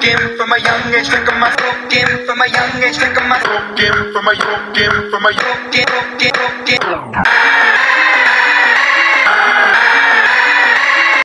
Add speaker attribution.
Speaker 1: game from a young age, drink 'em my game from a young age, drink 'em my game from a game from a game.